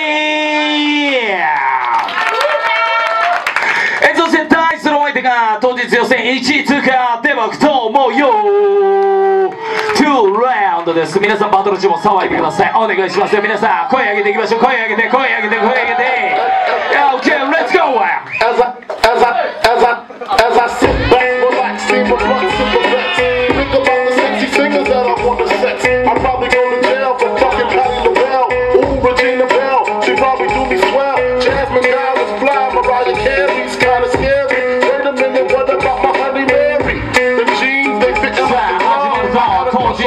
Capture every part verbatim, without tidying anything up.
えそして対するお相手が当日予選いちい通過ではと思うよにラウンドです。皆さんバトル中も騒いでください。お願いしますよ。皆さん声上げていきましょう。声上げて声上げて声上げて OK let's go. As I, as I, as I, as I sit back, relax, see my butt, super vex. Think about the sexy fingers that I want to sex. I'll probably go to jail for fucking Patti LaBelle. Ooh, Regina Belle, she probably do me swell. Jasmine Guy was fly, Mariah Carey's kinda scary. Wait a minute, what about my honey Mary? The jeans, they fit in like the love.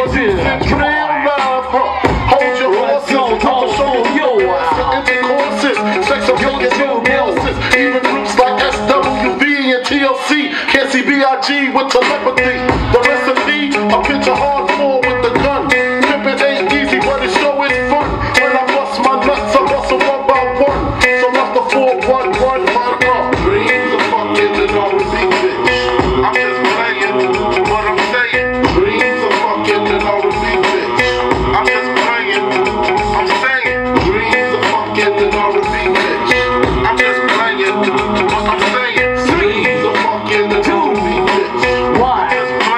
Come on, love, huh? Hold your horses, I'ma show you intercourses. Sex appeal, get no noses. Even groups like S W V and T L C can't see B I G with telepathy. The recipe, a picture hardcore with the gun. Pimpin' ain't easy, but it sure is fun. When I bust my nuts, I bust them one by one. So that's the four one one one up. Dreams of fucking and all the bitch. I'm just playing what I'm saying. Dreams of fucking and all the bitch. I'm just playing. I'm saying. Dreams of fucking and all the bitch. I'm just playing what I'm saying. Dreams of fucking and all the bitch. One.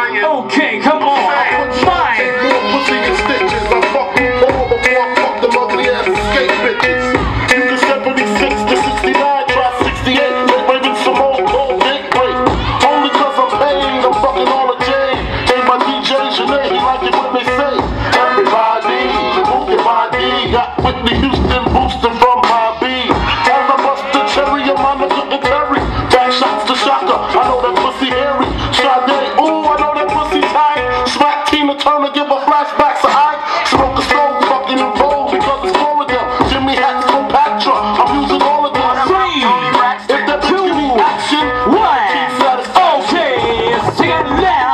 Okay, come on. Five. More pussy and stitches. I fuck you all before I fuck them ugly ass escape bitches. You can seventy-six to sixty-nine, try sixty-eight. Make maybe some old cold dick break. Only cause I'm paid, I'm fucking all the J. Hey, my D J Sinead, he like it when they say everybody, move your body. Got Whitney Houston boosting from my B. As I bust the cherry, your mama couldn't carry. Back shots to Shaka, I know that pussy hairy. Sade, ooh, I know that pussy tight. Smack Tina Turner, give her flashbacks. So I smoke a stove, fucking in vogue because it's four of them. Jimmy Hatton from Patra, I'm using all of them. Three, If that bitch give me action, one. keep satisfaction. Okay, sing it loud.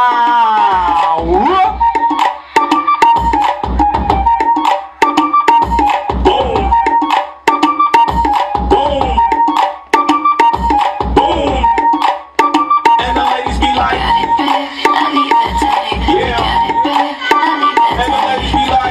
Boom. Boom. Boom. And the ladies be like, yeah. And the ladies be like,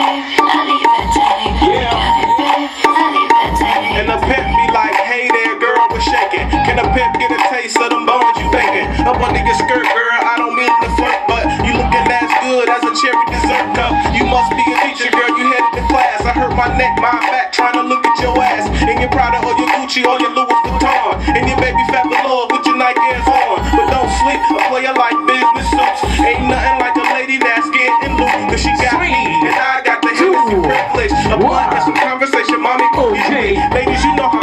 yeah. And the pimp be like, hey there, girl, what's shaking? Can a pimp get a taste of them bones you baking? Up under your skirt, girl, I don't mean to flirt, but you looking as good as a cherry dessert. No, you must be a teacher, girl, you headed to class. I hurt my neck, my back, trying to look at your ass. And you're Prada or your Gucci or your Louis Vuitton. And your baby fat below with your Nike ass on. But don't sleep, a player like business suits. Ain't nothing like a lady that's getting loose. Cause she got me, and I got the Hennessy privilege. A blunt and some conversation, mommy, Okay. ladies, you know how